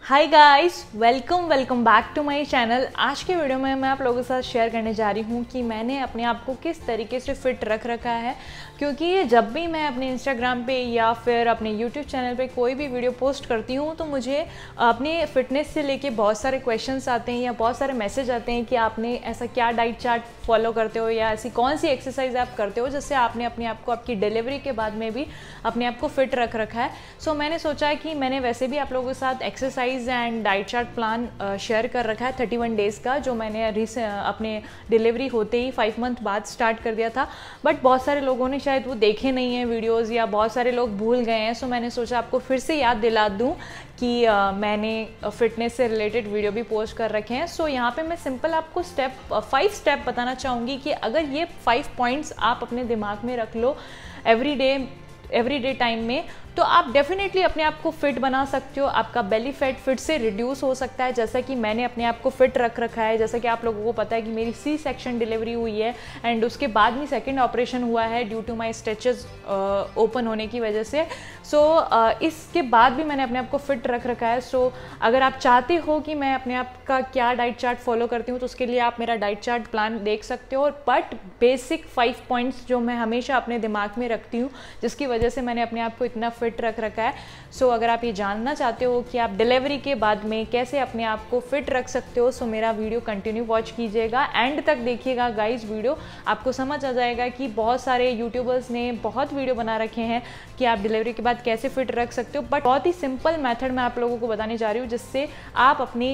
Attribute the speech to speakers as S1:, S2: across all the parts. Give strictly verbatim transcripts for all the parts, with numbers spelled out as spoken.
S1: Hi guys, welcome welcome back to my channel. आज के video में मैं आप लोगों के साथ शेयर करने जा रही हूँ कि मैंने अपने आप को किस तरीके से फिट रख रखा है, क्योंकि जब भी मैं अपने इंस्टाग्राम पे या फिर अपने यूट्यूब चैनल पे कोई भी वीडियो पोस्ट करती हूँ तो मुझे अपने फिटनेस से लेके बहुत सारे क्वेश्चंस आते हैं या बहुत सारे मैसेज आते हैं कि आपने ऐसा क्या डाइट चार्ट फॉलो करते हो या ऐसी कौन सी एक्सरसाइज आप करते हो जिससे आपने अपने आप को आपकी डिलीवरी के बाद में भी अपने आप को फिट रख रखा है। सो so, मैंने सोचा कि मैंने वैसे भी आप लोगों के साथ exercise and diet chart plan share कर रखा है थर्टी वन डेज़ का, जो मैंने रिस अपने डिलीवरी होते ही फाइव मंथ बाद स्टार्ट कर दिया था। बट बहुत सारे लोगों ने शायद वो देखे नहीं हैं वीडियोज़ या बहुत सारे लोग भूल गए हैं। सो so, मैंने सोचा आपको फिर से याद दिला दूँ कि uh, मैंने फिटनेस से रिलेटेड वीडियो भी पोस्ट कर रखे हैं। सो so, यहाँ पे मैं सिंपल आपको स्टेप फाइव स्टेप बताना चाहूँगी कि अगर ये फाइव पॉइंट्स आप अपने दिमाग में रख लो every day every day time में, तो आप डेफिनेटली अपने आप को फिट बना सकते हो। आपका बेली फैट फिट से रिड्यूस हो सकता है, जैसा कि मैंने अपने आप को फिट रख रखा है। जैसा कि आप लोगों को पता है कि मेरी सी सेक्शन डिलीवरी हुई है एंड उसके बाद में सेकंड ऑपरेशन हुआ है due to my stitches open होने की वजह से। सो so, uh, इसके बाद भी मैंने अपने आप को फिट रख रखा है। सो so, अगर आप चाहते हो कि मैं अपने आप का क्या डाइट चार्ट फॉलो करती हूँ तो उसके लिए आप मेरा डाइट चार्ट प्लान देख सकते हो। बट बेसिक फाइव पॉइंट्स जो मैं हमेशा अपने दिमाग में रखती हूँ जिसकी वजह से मैंने अपने आप को इतना फिट रख रखा है। सो so, अगर आप ये जानना चाहते हो कि आप डिलीवरी के बाद में कैसे अपने आप को फिट रख सकते हो, सो so मेरा वीडियो कंटिन्यू वॉच कीजिएगा, एंड तक देखिएगा गाइज। वीडियो आपको समझ आ जाएगा कि बहुत सारे यूट्यूबर्स ने बहुत वीडियो बना रखे हैं कि आप डिलीवरी के बाद कैसे फिट रख सकते हो। बट बहुत ही सिंपल मेथड मैं आप लोगों को बताने जा रही हूँ जिससे आप अपनी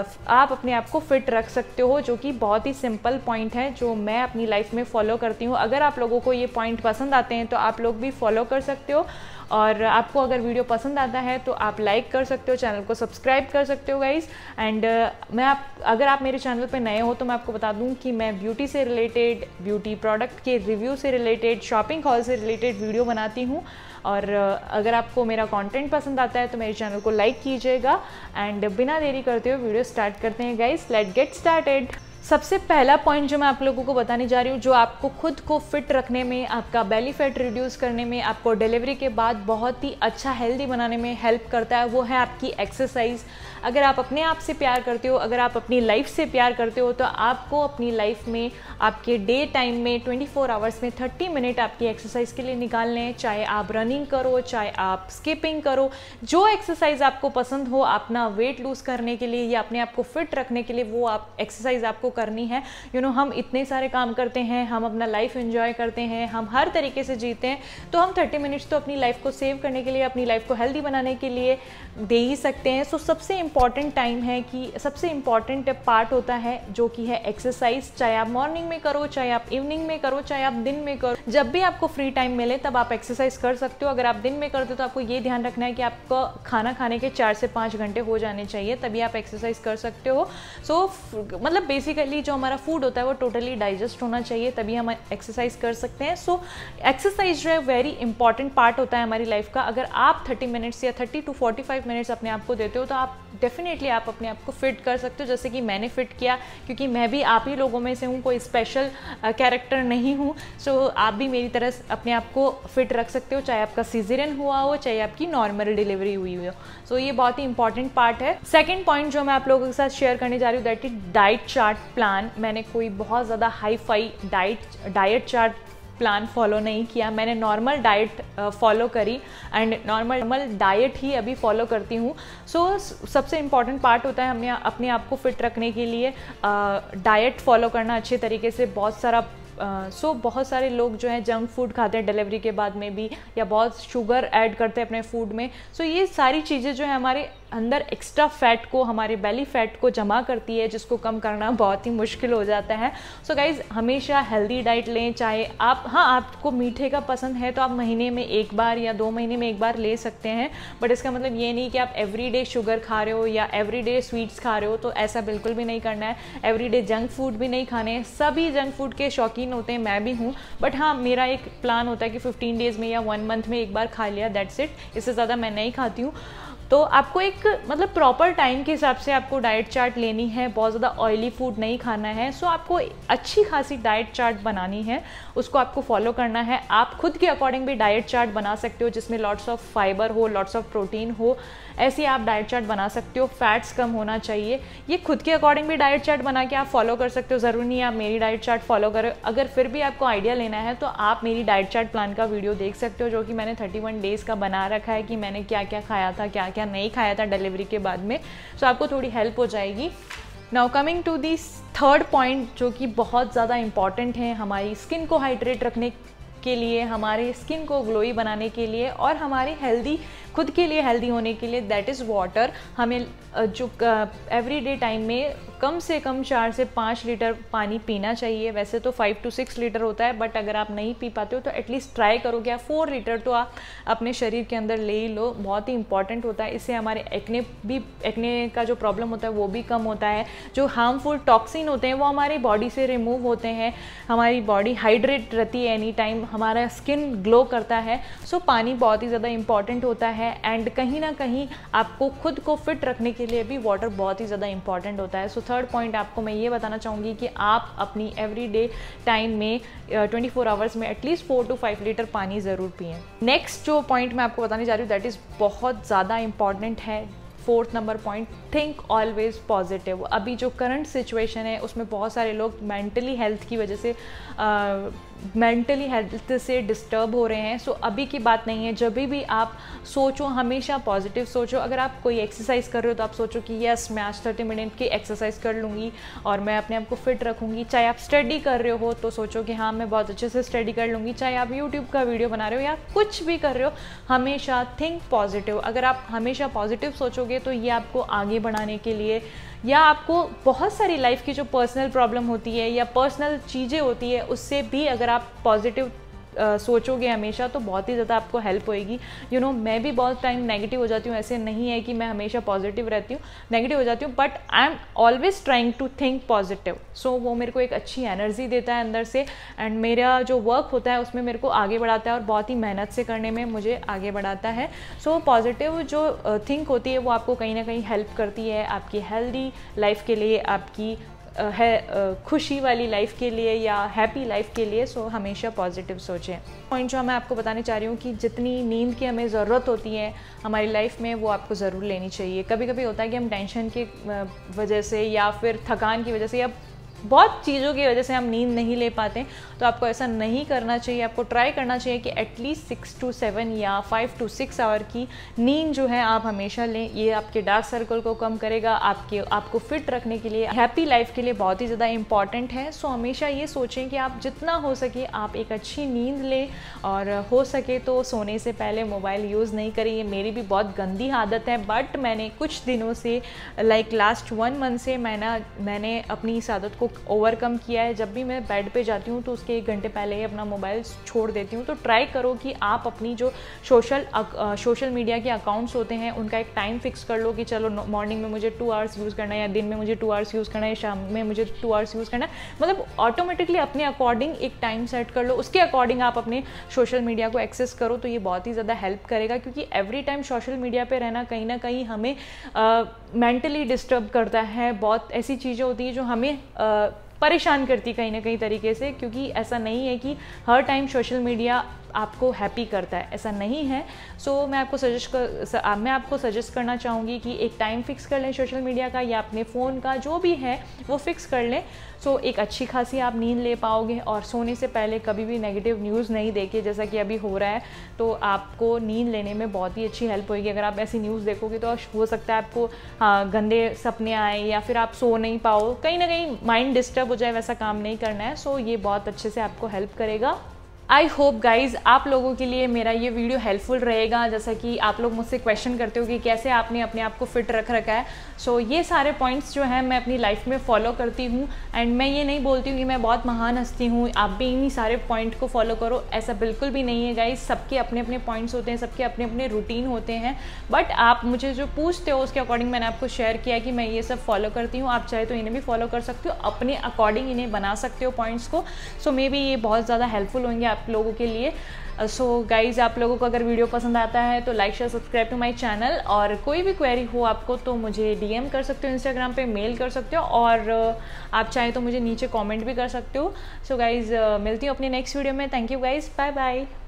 S1: आप अपने आप को फिट रख सकते हो, जो कि बहुत ही सिंपल पॉइंट है जो मैं अपनी लाइफ में फॉलो करती हूँ। अगर आप लोगों को ये पॉइंट पसंद आते हैं तो आप लोग भी फॉलो कर सकते हो, और आपको अगर वीडियो पसंद आता है तो आप लाइक कर सकते हो, चैनल को सब्सक्राइब कर सकते हो गाइस। एंड uh, मैं आप अगर आप मेरे चैनल पे नए हो तो मैं आपको बता दूं कि मैं ब्यूटी से रिलेटेड, ब्यूटी प्रोडक्ट के रिव्यू से रिलेटेड, शॉपिंग हॉल से रिलेटेड वीडियो बनाती हूँ। और uh, अगर आपको मेरा कंटेंट पसंद आता है तो मेरे चैनल को लाइक कीजिएगा। एंड बिना देरी करते हुए वीडियो स्टार्ट करते हैं गाइस, लेट्स गेट स्टार्टेड। सबसे पहला पॉइंट जो मैं आप लोगों को बताने जा रही हूँ, जो आपको खुद को फिट रखने में, आपका बेली फैट रिड्यूस करने में, आपको डिलीवरी के बाद बहुत ही अच्छा हेल्दी बनाने में हेल्प करता है, वो है आपकी एक्सरसाइज। अगर आप अपने आप से प्यार करते हो, अगर आप अपनी लाइफ से प्यार करते हो, तो आपको अपनी लाइफ में आपके डे टाइम में ट्वेंटी फोर आवर्स में थर्टी मिनट आपकी एक्सरसाइज के लिए निकालने हैं। चाहे आप रनिंग करो, चाहे आप स्किपिंग करो, जो एक्सरसाइज आपको पसंद हो अपना वेट लूज करने के लिए या अपने आप को फिट रखने के लिए, वो आप एक्सरसाइज आपको करनी है। यू you नो know, हम इतने सारे काम करते हैं, हम अपना लाइफ एंजॉय करते हैं, हम हर तरीके से जीते हैं, तो हम थर्टी मिनट्स तो अपनी लाइफ को सेव करने के लिए, अपनी लाइफ को हेल्दी बनाने के लिए दे ही सकते हैं। सो so, सबसे इंपॉर्टेंट टाइम है कि सबसे इंपॉर्टेंट पार्ट होता है जो कि है एक्सरसाइज। चाहे आप मॉर्निंग में करो, चाहे आप इवनिंग में करो, चाहे आप दिन में करो, जब भी आपको फ्री टाइम मिले तब आप एक्सरसाइज कर सकते हो। अगर आप दिन में करते हो तो आपको ये ध्यान रखना है कि आपको खाना खाने के चार से पाँच घंटे हो जाने चाहिए, तभी आप एक्सरसाइज कर सकते हो। सो so, मतलब बेसिकली जो हमारा फूड होता है वो टोटली डाइजेस्ट होना चाहिए, तभी हम एक्सरसाइज कर सकते हैं। सो एक्सरसाइज जो है वेरी इंपॉर्टेंट पार्ट होता है हमारी लाइफ का। अगर आप थर्टी मिनट्स या thirty to forty five minutes अपने आप को देते हो तो आप डेफिनेटली आप अपने आप को फिट कर सकते हो, जैसे कि मैंने फिट किया, क्योंकि मैं भी आप ही लोगों में से हूँ, कोई स्पेशल कैरेक्टर uh, नहीं हूँ। सो so, आप भी मेरी तरह अपने आप को फिट रख सकते हो, चाहे आपका सीजरियन हुआ हो, चाहे आपकी नॉर्मल डिलीवरी हुई हो। सो so, ये बहुत ही इंपॉर्टेंट पार्ट है। सेकेंड पॉइंट जो मैं आप लोगों के साथ शेयर करने जा रही हूँ, that is diet chart plan. मैंने कोई बहुत ज़्यादा hi fi diet diet chart plan follow नहीं किया, मैंने नॉर्मल डाइट फॉलो करी एंड नॉर्मल नॉर्मल डाइट ही अभी फॉलो करती हूँ। सो so, सबसे इम्पॉर्टेंट पार्ट होता है हमने अपने आप को फिट रखने के लिए डाइट फॉलो करना अच्छे तरीके से। बहुत सारा सो uh, so, बहुत सारे लोग जो हैं जंक फूड खाते हैं डिलीवरी के बाद में भी, या बहुत शुगर ऐड करते हैं अपने फूड में। सो so, ये सारी चीज़ें जो है हमारे अंदर एक्स्ट्रा फैट को, हमारे बेली फैट को जमा करती है, जिसको कम करना बहुत ही मुश्किल हो जाता है। सो so गाइज, हमेशा हेल्दी डाइट लें। चाहे आप, हाँ, आपको मीठे का पसंद है तो आप महीने में एक बार या दो महीने में एक बार ले सकते हैं, बट इसका मतलब ये नहीं कि आप एवरीडे शुगर खा रहे हो या एवरीडे स्वीट्स खा रहे हो, तो ऐसा बिल्कुल भी नहीं करना है। एवरीडे जंक फूड भी नहीं खाने हैं। सभी जंक फूड के शौकीन होते हैं, मैं भी हूँ, बट हाँ, मेरा एक प्लान होता है कि फिफ्टीन डेज में या वन मंथ में एक बार खा लिया, दैट्स इट। इससे ज़्यादा मैं नहीं खाती हूँ। तो आपको एक मतलब प्रॉपर टाइम के हिसाब से आपको डाइट चार्ट लेनी है, बहुत ज़्यादा ऑयली फूड नहीं खाना है। सो आपको अच्छी खासी डाइट चार्ट बनानी है, उसको आपको फॉलो करना है। आप खुद के अकॉर्डिंग भी डाइट चार्ट बना सकते हो जिसमें लॉट्स ऑफ फाइबर हो, लॉट्स ऑफ प्रोटीन हो, ऐसी आप डाइट चार्ट बना सकते हो। फैट्स कम होना चाहिए, ये खुद के अकॉर्डिंग भी डाइट चार्ट बना के आप फॉलो कर सकते हो। ज़रूरी नहीं है आप मेरी डाइट चार्ट फॉलो करें। अगर फिर भी आपको आइडिया लेना है तो आप मेरी डाइट चार्ट प्लान का वीडियो देख सकते हो, जो कि मैंने थर्टी वन डेज़ का बना रखा है कि मैंने क्या क्या खाया था, क्या क्या नहीं खाया था डिलीवरी के बाद में। सो आपको थोड़ी हेल्प हो जाएगी। Now coming to this third point, जो कि बहुत ज़्यादा इंपॉर्टेंट है हमारी स्किन को हाइड्रेट रखने के लिए, हमारे स्किन को ग्लोई बनाने के लिए और हमारी हेल्दी, खुद के लिए हेल्दी होने के लिए, दैट इज़ वाटर। हमें जो एवरी डे टाइम में कम से कम चार से पाँच लीटर पानी पीना चाहिए। वैसे तो फाइव टू सिक्स लीटर होता है, बट अगर आप नहीं पी पाते हो तो एटलीस्ट ट्राई करो कि आप फोर लीटर तो आप अपने शरीर के अंदर ले ही लो। बहुत ही इंपॉर्टेंट होता है, इससे हमारे एक्ने भी, एक्ने का जो प्रॉब्लम होता है वो भी कम होता है। जो हार्मफुल टॉक्सिन होते हैं वो हमारी बॉडी से रिमूव होते हैं, हमारी बॉडी हाइड्रेट रहती है एनी टाइम, हमारा स्किन ग्लो करता है। सो so, पानी बहुत ही ज़्यादा इंपॉर्टेंट होता है। एंड कहीं ना कहीं आपको खुद को फिट रखने के लिए भी वाटर बहुत ही ज़्यादा इंपॉर्टेंट होता है। सो थर्ड पॉइंट आपको मैं ये बताना चाहूँगी कि आप अपनी एवरी डे टाइम में ट्वेंटी फोर आवर्स में at least four to five litre पानी ज़रूर पिएं। नेक्स्ट जो पॉइंट मैं आपको बताने जा रही हूँ दैट इज़ बहुत ज़्यादा इंपॉर्टेंट है, fourth number point, think always positive. अभी जो करंट सिचुएशन है उसमें बहुत सारे लोग मेंटली हेल्थ की वजह से मेंटली हेल्थ से डिस्टर्ब हो रहे हैं। सो so, अभी की बात नहीं है, जब भी आप सोचो हमेशा पॉजिटिव सोचो। अगर आप कोई एक्सरसाइज कर रहे हो तो आप सोचो कि यस मैं आज थर्टी मिनट की एक्सरसाइज कर लूँगी और मैं अपने आप को फिट रखूँगी। चाहे आप स्टडी कर रहे हो तो सोचो कि हाँ मैं बहुत अच्छे से स्टडी कर लूँगी। चाहे आप यूट्यूब का वीडियो बना रहे हो या कुछ भी कर रहे हो, हमेशा थिंक पॉजिटिव। अगर आप हमेशा पॉजिटिव सोचोगे तो ये आपको आगे बढ़ाने के लिए, या आपको बहुत सारी लाइफ की जो पर्सनल प्रॉब्लम होती है या पर्सनल चीज़ें होती है उससे भी अगर आप पॉजिटिव Uh, सोचोगे हमेशा तो बहुत ही ज़्यादा आपको हेल्प होएगी। यू नो मैं भी बहुत टाइम नेगेटिव हो जाती हूँ, ऐसे नहीं है कि मैं हमेशा पॉजिटिव रहती हूँ, नेगेटिव हो जाती हूँ, but I am always trying to think positive. So वो मेरे को एक अच्छी एनर्जी देता है अंदर से, एंड मेरा जो वर्क होता है उसमें मेरे को आगे बढ़ाता है और बहुत ही मेहनत से करने में मुझे आगे बढ़ाता है। सो so, पॉजिटिव जो थिंक uh, होती है वो आपको कहीं ना कहीं हेल्प करती है आपकी हेल्दी लाइफ के लिए, आपकी है खुशी वाली लाइफ के लिए या हैप्पी लाइफ के लिए। सो हमेशा पॉजिटिव सोचें। पॉइंट जो मैं आपको बताने चाह रही हूँ कि जितनी नींद की हमें ज़रूरत होती है हमारी लाइफ में वो आपको ज़रूर लेनी चाहिए। कभी कभी होता है कि हम टेंशन की वजह से या फिर थकान की वजह से या बहुत चीज़ों की वजह से हम नींद नहीं ले पाते, तो आपको ऐसा नहीं करना चाहिए। आपको ट्राई करना चाहिए कि एटलीस्ट सिक्स टू सेवन या फाइव टू सिक्स आवर की नींद जो है आप हमेशा लें। ये आपके डार्क सर्कल को कम करेगा, आपके आपको फिट रखने के लिए, हैप्पी लाइफ के लिए बहुत ही ज़्यादा इंपॉर्टेंट है। सो हमेशा ये सोचें कि आप जितना हो सके आप एक अच्छी नींद लें, और हो सके तो सोने से पहले मोबाइल यूज़ नहीं करें। ये मेरी भी बहुत गंदी आदत है, बट मैंने कुछ दिनों से लाइक लास्ट वन मंथ से मैंने मैंने अपनी इस आदत को ओवरकम किया है। जब भी मैं बेड पे जाती हूँ तो उसके एक घंटे पहले ही अपना मोबाइल छोड़ देती हूँ। तो ट्राई करो कि आप अपनी जो सोशल सोशल मीडिया के अकाउंट्स होते हैं उनका एक टाइम फिक्स कर लो कि चलो मॉर्निंग में मुझे टू आवर्स यूज़ करना है, या दिन में मुझे टू आवर्स यूज़ करना है, शाम में मुझे टू आवर्स यूज़ करना है। मतलब ऑटोमेटिकली अपने अकॉर्डिंग एक टाइम सेट कर लो, उसके अकॉर्डिंग आप अपने सोशल मीडिया को एक्सेस करो। तो ये बहुत ही ज़्यादा हेल्प करेगा, क्योंकि एवरी टाइम सोशल मीडिया पे रहना कहीं ना कहीं हमें मेंटली डिस्टर्ब करता है। बहुत ऐसी चीज़ें होती हैं जो हमें uh, परेशान करती कहीं ना कहीं तरीके से, क्योंकि ऐसा नहीं है कि हर टाइम सोशल मीडिया आपको हैप्पी करता है, ऐसा नहीं है। सो so, मैं आपको सजेस्ट कर मैं आपको सजेस्ट करना चाहूँगी कि एक टाइम फिक्स कर लें सोशल मीडिया का, या अपने फ़ोन का जो भी है वो फिक्स कर लें। सो so, एक अच्छी खासी आप नींद ले पाओगे, और सोने से पहले कभी भी नेगेटिव न्यूज़ नहीं देखिए जैसा कि अभी हो रहा है। तो आपको नींद लेने में बहुत ही अच्छी हेल्प होगी। अगर आप ऐसी न्यूज़ देखोगे तो हो सकता है आपको हाँ गंदे सपने आए, या फिर आप सो नहीं पाओ, कहीं ना कहीं माइंड डिस्टर्ब हो जाए। वैसा काम नहीं करना है। सो so, ये बहुत अच्छे से आपको हेल्प करेगा। आई होप गाइज आप लोगों के लिए मेरा ये वीडियो हेल्पफुल रहेगा। जैसा कि आप लोग मुझसे क्वेश्चन करते हो कि कैसे आपने अपने आप को फिट रख रखा है। सो so, ये सारे पॉइंट्स जो हैं मैं अपनी लाइफ में फॉलो करती हूँ, एंड मैं ये नहीं बोलती हूँ कि मैं बहुत महान हस्ती हूँ, आप भी इन्हीं सारे पॉइंट को फॉलो करो, ऐसा बिल्कुल भी नहीं है गाइज। सबके अपने अपने पॉइंट्स होते हैं, सबके अपने अपने रूटीन होते हैं, बट आप मुझे जो पूछते हो उसके अकॉर्डिंग मैंने आपको शेयर किया कि मैं ये सब फॉलो करती हूँ। आप चाहे तो इन्हें भी फॉलो कर सकते हो, अपने अकॉर्डिंग इन्हें बना सकते हो पॉइंट्स को। सो मे बी ये बहुत ज़्यादा हेल्पफुल होंगे आप लोगों के लिए। सो uh, गाइज so आप लोगों को अगर वीडियो पसंद आता है तो like share subscribe to my channel, और कोई भी क्वेरी हो आपको तो मुझे डीएम कर सकते हो, इंस्टाग्राम पे मेल कर सकते हो, और uh, आप चाहे तो मुझे नीचे कमेंट भी कर सकते हो। सो गाइज मिलती हूँ अपनी नेक्स्ट वीडियो में। Thank you guys, bye bye.